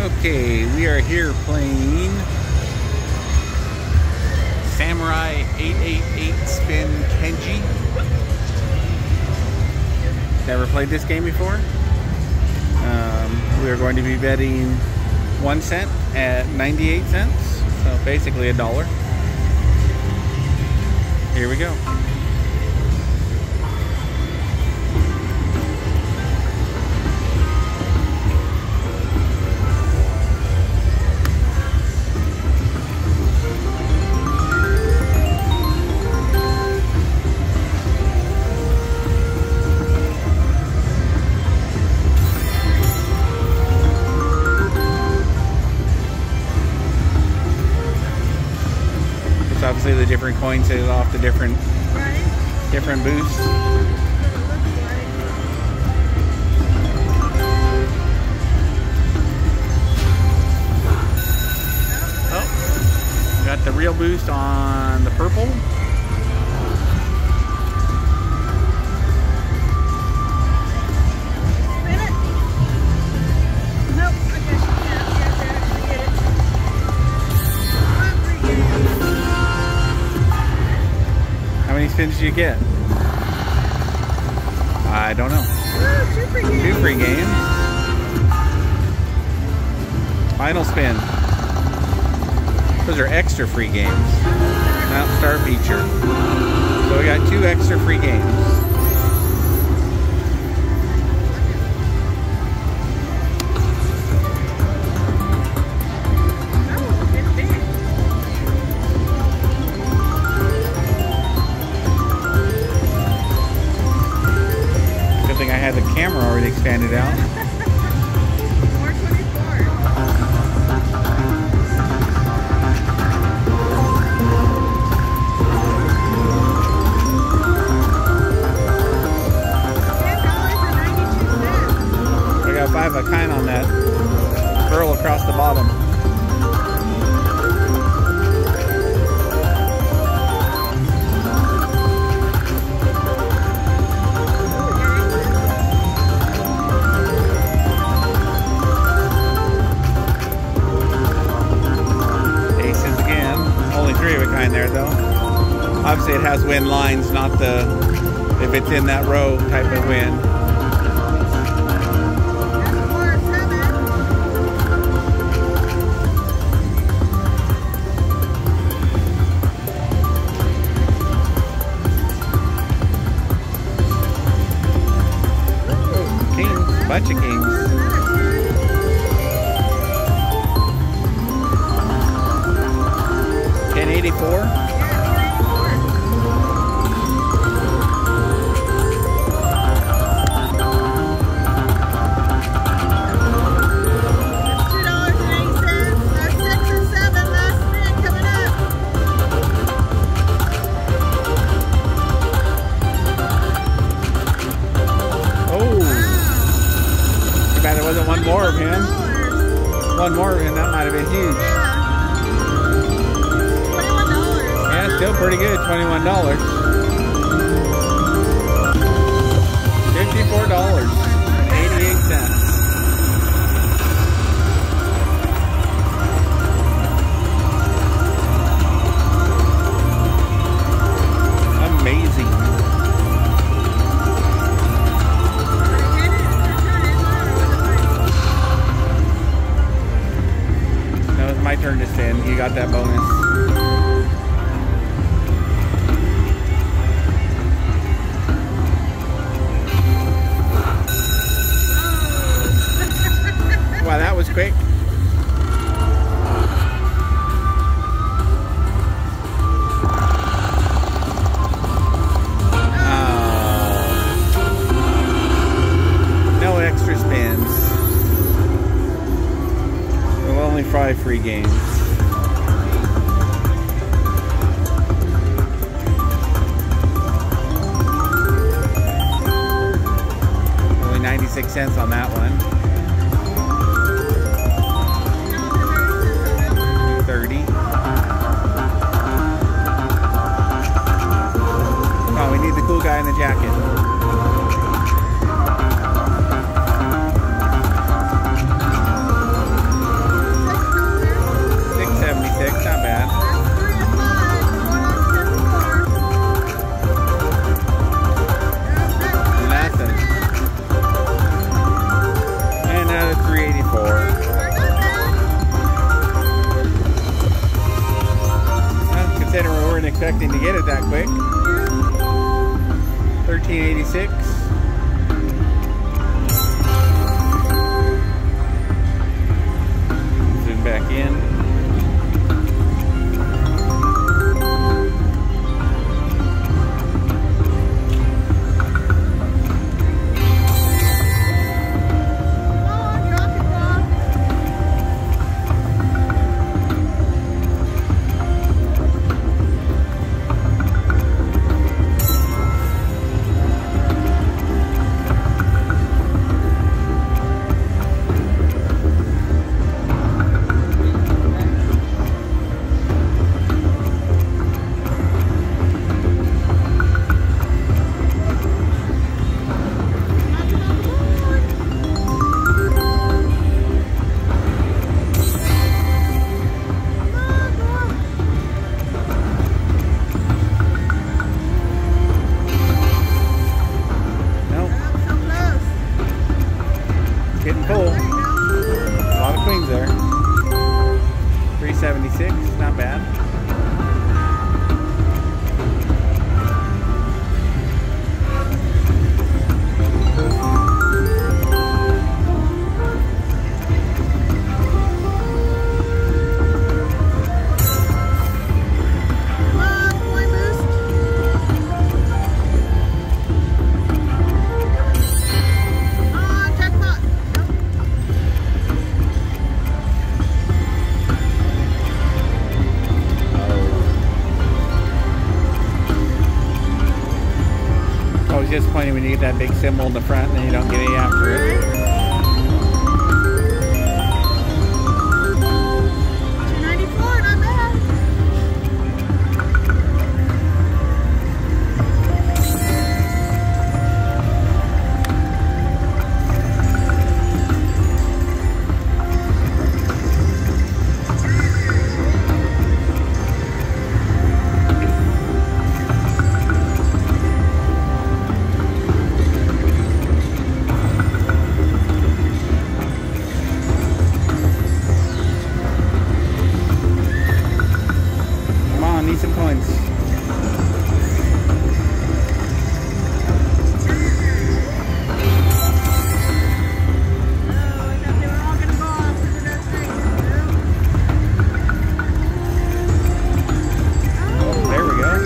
Okay, we are here playing Samurai 888 Spin Kenji. Never played this game before. We are going to be betting 1 cent at 98 cents, so basically $1. Here we go. Obviously the different coins set off the different boosts. Oh, got the real boost on the purple. How many spins did you get? I don't know. Ooh, 2 free games. Final spin. Those are extra free games. Not star feature. So we got 2 extra free games. I had the camera already expanded out. 424. We got 5 of a kind on that pearl across the bottom. There though. Obviously it has wind lines, not the if it's in that row type of wind. Oh, kings, bunch of kings. 1084. One more of him. One more of him, that might have been huge. $21. Yeah, still pretty good, $21. $54.88. Amazing. My turn to spin. You got that bonus. Wow, that was quick. Oh. No extra spins. Only 5 free games. Only 96 cents on that one. 30. Oh, we need the cool guy in the jacket. to get it that quick. 1386. Zoom back in. Getting full. A lot of queens there. 376, not bad. It's disappointing when you get that big symbol in the front and then you don't get any after it. 294, not bad. Need some coins. There we go.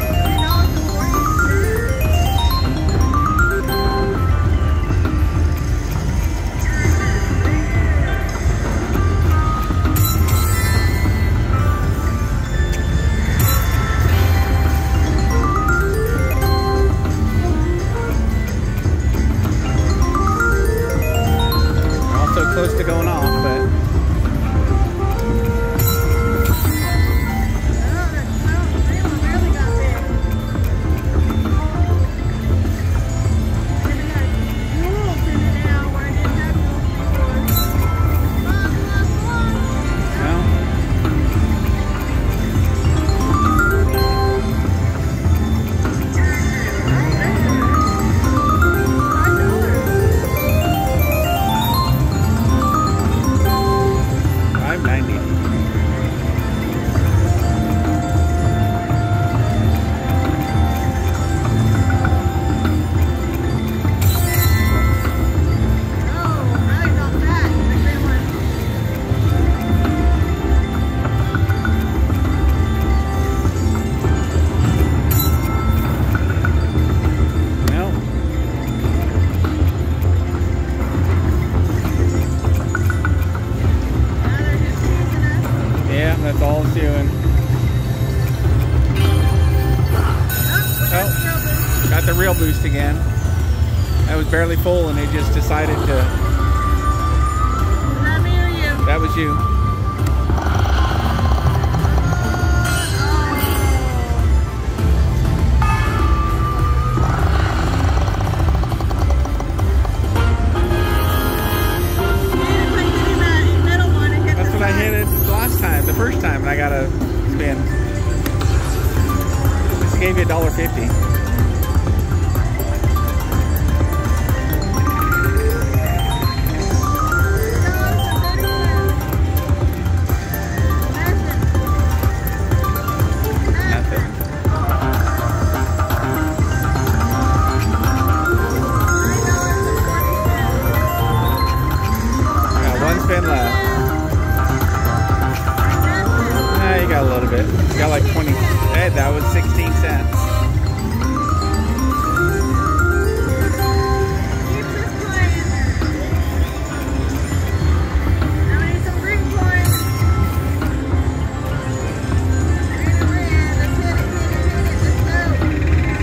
Close to going off, but that's all it's doing. Oh, got the real boost again. That was barely full and it just decided to. Was that me or you? That was you. The first time, and I got a spin. This gave you $1.50. Nothing. Got like 20. Hey, that was 16 cents. Keep this playing. Now we need some green coins. Green and red. Let's hit it, hit it, hit it. Let's go.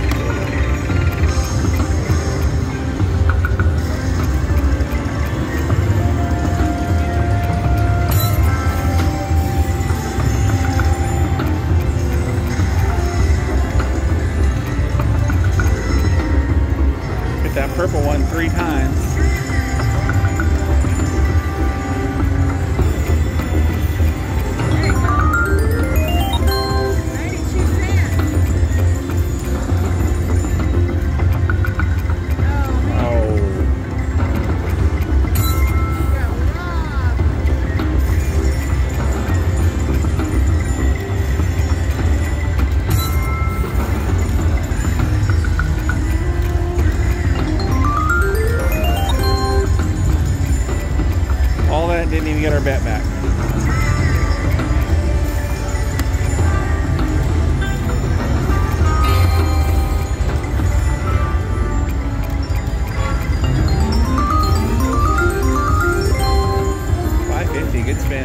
That purple one 3 times. There you go. 92 cents. Oh, man. Oh. Got robbed. All that didn't even get our bet back. $5.50, good spin.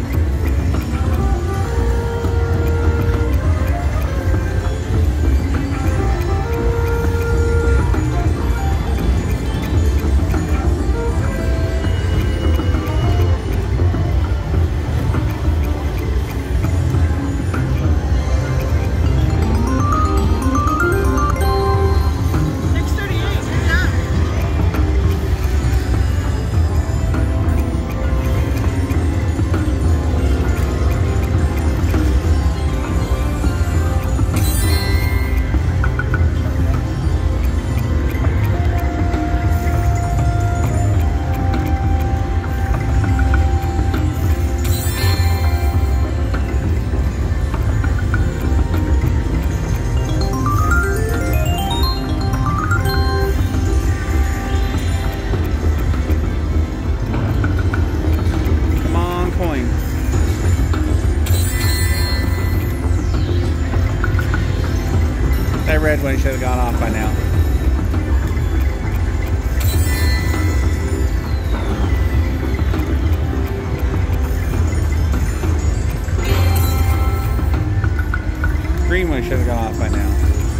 That red one should have gone off by now. Green one should have gone off by now.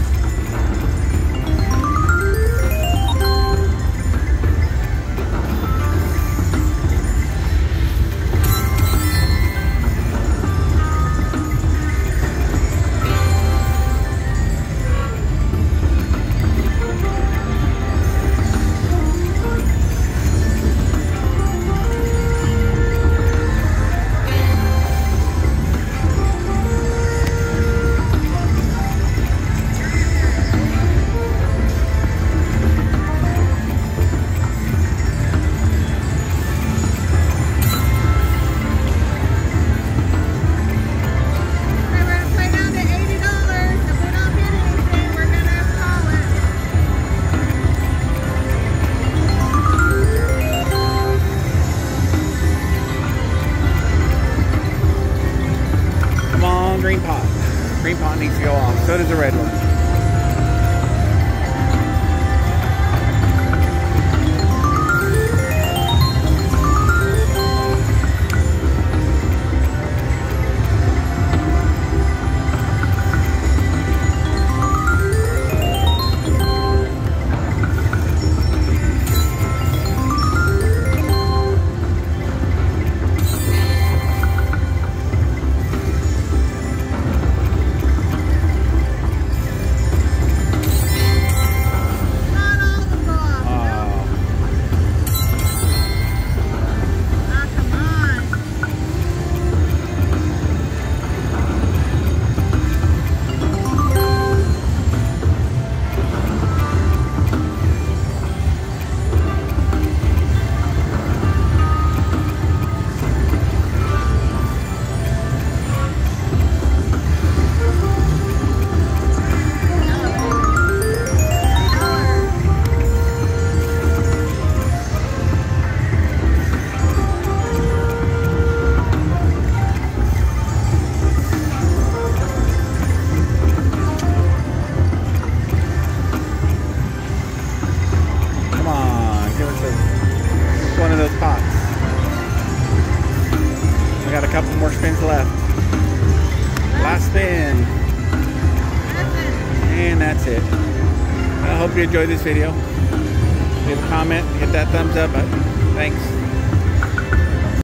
Green pot. Green pot needs to go off. So does the red one. got a couple more spins left. Last spin. And that's it. I hope you enjoyed this video. Leave a comment, hit that thumbs up button. Thanks.